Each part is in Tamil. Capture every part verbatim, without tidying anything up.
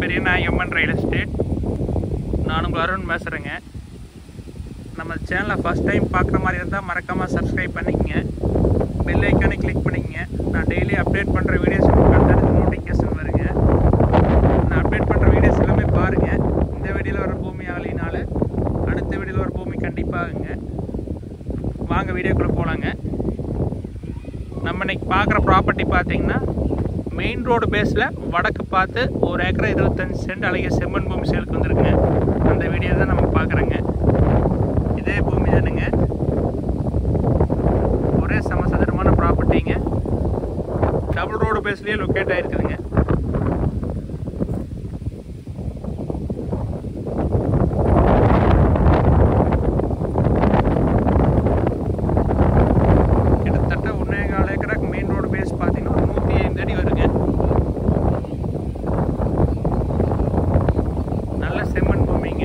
Periyanna MN real estate. நான் உங்கள் அருண் பேசுகிறேங்க. நம்ம சேனலை ஃபஸ்ட் டைம் பார்க்குற மாதிரி இருந்தால் மறக்காமல் சப்ஸ்கிரைப் பண்ணிக்கங்க, பெல் ஐக்கானை கிளிக் பண்ணிக்கங்க. நான் டெய்லி அப்டேட் பண்ணுற வீடியோஸ் உங்களுக்கு அடுத்தடுத்து நோட்டிஃபிகேஷன் வருங்க. நான் அப்டேட் பண்ணுற வீடியோஸ் எல்லாமே பாருங்கள். இந்த வீடியோவில் வர பூமி ஆகலினால அடுத்த வீடியோவில் வர பூமி கண்டிப்பாகுங்க. வாங்க வீடியோக்குள்ளே போகலாங்க. நம்ம இன்னைக்கு பார்க்குற ப்ராப்பர்ட்டி பார்த்தீங்கன்னா மெயின் ரோடு பேஸில் வடக்கு பார்த்து ஒரு ஏக்கரை இருபத்தஞ்சி சென்ட் அழகிய செம்மண் பூமி சேலுக்கு வந்துருக்குங்க. அந்த வீடியோ தான் நம்ம பார்க்குறோங்க. இதே பூமி தானுங்க, ஒரே சமசதுரமான ப்ராப்பர்ட்டிங்க. டபுள் ரோடு பேஸ்லேயே லொக்கேட் ஆகிருக்குதுங்க. கிட்டத்தட்ட ஒன்றே கால் ஏக்கராக்கு மெயின் ரோடு பேஸ் பார்த்தீங்கன்னா ஒரு நூற்றி ஐந்து அடி வருங்க. நல்ல செம்மண் பூமிங்க.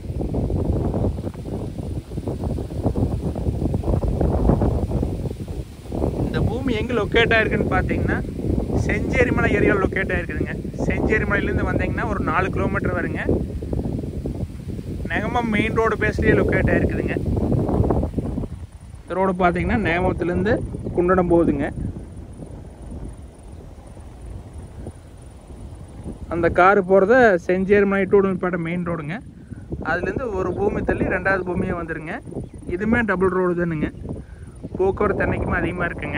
இந்த பூமி எங்கே லொக்கேட் ஆகிருக்குன்னு பார்த்தீங்கன்னா செஞ்சேரிமலை ஏரியாவில் லொக்கேட் ஆகிருக்குதுங்க. செஞ்சேரிமலையிலேருந்து வந்தீங்கன்னா ஒரு நாலு கிலோமீட்டர் வருங்க. நெகமம் மெயின் ரோடு பேஸ்லேயே லொக்கேட் ஆகிருக்குதுங்க. இந்த ரோடு பார்த்தீங்கன்னா நேமத்துலேருந்து குண்டடம் போகுதுங்க. அந்த காரு போகிறத செஞ்சேரிமலை டு உடுமலைப்பேட்டை மெயின் ரோடுங்க. அதுலேருந்து ஒரு பூமி தள்ளி ரெண்டாவது பூமியே வந்துடுங்க. இதுவுமே டபுள் ரோடு தானுங்க. போக்குவரத்து அன்னைக்குமே அதிகமாக இருக்குங்க.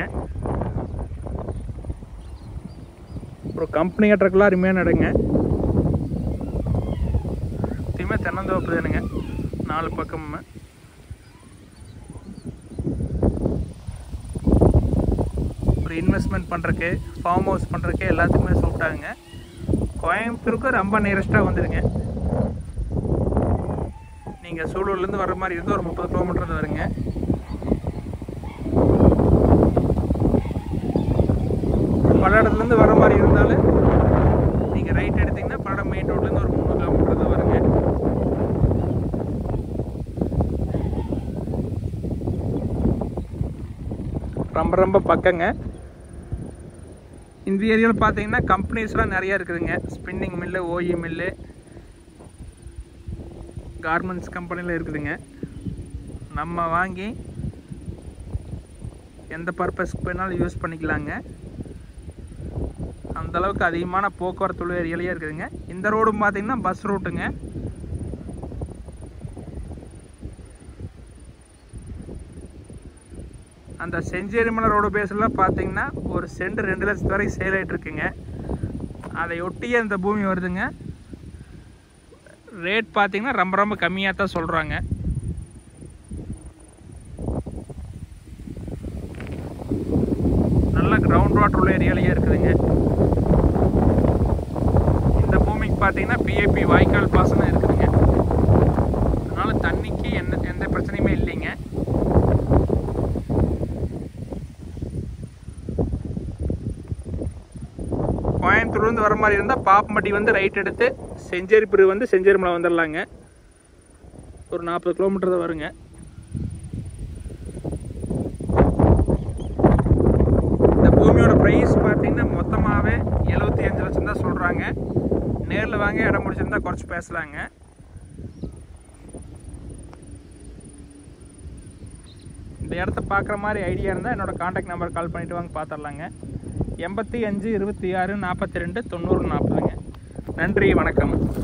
அப்புறம் கம்பெனி கட்டுறக்கெல்லாம் அருமையாக நடங்க. இதுவுமே தென்னந்தோப்பு தானுங்க நாலு பக்கமுமே. ஒரு இன்வெஸ்ட்மெண்ட் பண்ணுறக்கு, ஃபார்ம் ஹவுஸ் பண்ணுறக்கு எல்லாத்துக்குமே சூட் ஆகுங்க. கோயம்புத்தூருக்கு ரொம்ப நியரஸ்ட்டாக வந்துடுங்க. நீங்கள் சூலூர்லேருந்து வர மாதிரி இருந்து ஒரு முப்பது கிலோமீட்டர் வருங்க. பல்லடத்துலேருந்து வர மாதிரி இருந்தாலும் நீங்கள் ரைட் எடுத்திங்கன்னா பல்லடம் மெயின் ரோட்லேருந்து ஒரு மூணு கிலோமீட்டர் தான் வருங்க. ரொம்ப ரொம்ப பக்கங்க. இந்த ஏரியாவில் பார்த்தீங்கன்னா கம்பெனிஸ்லாம் நிறையா இருக்குதுங்க. Spinning mill, OE mill, garments கம்பெனியில் இருக்குதுங்க. நம்ம வாங்கி எந்த பர்பஸ்க்கு வேணாலும் யூஸ் பண்ணிக்கலாங்க. அந்தளவுக்கு அதிகமான போக்குவரத்து உள்ள ஏரியாலேயே இருக்குதுங்க. இந்த ரோடும் பார்த்தீங்கன்னா பஸ் ரூட்டுங்க. அந்த செஞ்சேரிமலை ரோடு பேஸ்லாம் பார்த்தீங்கன்னா ஒரு சென்ட் ரெண்டு லட்சத்து வரைக்கும் சேல் ஆகிட்டு இருக்குங்க. அதை ஒட்டியே இந்த பூமி வருதுங்க. ரேட் பார்த்தீங்கன்னா ரொம்ப ரொம்ப கம்மியாக தான் சொல்கிறாங்க. நல்ல கிரவுண்ட் வாட்டர் உள்ள ஏரியாலேயே இருக்குதுங்க. இந்த பூமிக்கு பார்த்தீங்கன்னா பிஏபி வாய்க்கால் பாசனம் இருக்குதுங்க. அதனால் தண்ணிக்கு எந்த எந்த பிரச்சனையுமே இல்லைங்க. கோயம்புத்தூர்லேருந்து வர மாதிரி இருந்தால் பாப்பம்பட்டி வந்து ரைட் எடுத்து செஞ்சேரிப்புரி வந்து செஞ்சேரிமலை வந்துடலாங்க. ஒரு நாற்பது கிலோமீட்டர் தான் வருங்க. இந்த பூமியோட ப்ரைஸ் பார்த்தீங்கன்னா மொத்தமாகவே எழுபத்தி அஞ்சு லட்சம் தான் சொல்கிறாங்க. நேரில் வாங்க இடம் முடிச்சிருந்தா குறைச்சி பேசலாங்க. இந்த இடத்த பார்க்குற மாதிரி ஐடியா இருந்தால் என்னோடய கான்டாக்ட் நம்பர் கால் பண்ணிவிட்டு வாங்க, பார்த்துடலாங்க. எண்பத்தி அஞ்சு இருபத்தி ஆறு நாற்பத்தி ரெண்டு தொண்ணூறு நாற்பதுங்க. நன்றி, வணக்கம்.